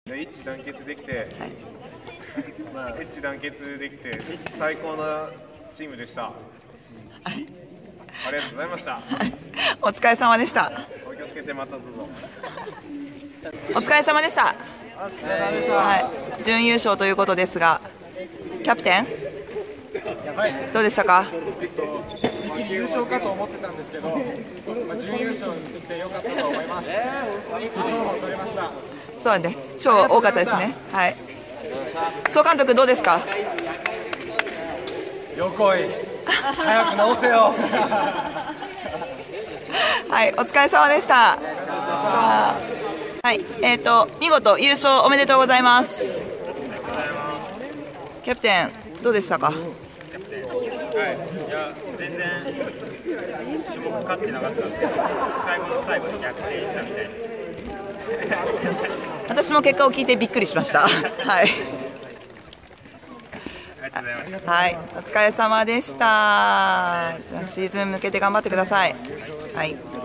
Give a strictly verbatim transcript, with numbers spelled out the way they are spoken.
一致団結できて、まあ、一致団結できて最高なチームでした。ありがとうございました。 お疲れ様でした。 お気をつけて、またどうぞ。 お疲れ様でした。 お疲れ様でした。 はい、準優勝ということですが、キャプテン、はい、どうでしたか。 一気に優勝かと思ってたんですけど、まあ、準優勝にできてよかったと思います。賞も取れました。 そうだね、賞多かったですね。はい。総監督どうですか。 よこい、早く直せよ。 はい、お疲れ様でした。はい、えっと見事優勝おめでとうございます。キャプテンどうでしたか。 キャプテン、はい、いや全然種目勝ってなかったんですけど、最後の最後に逆転したみたいです。 私も結果を聞いてびっくりしました。はい。 ありがとうございました。 はい、お疲れ様でした。シーズン向けて頑張ってください。はい。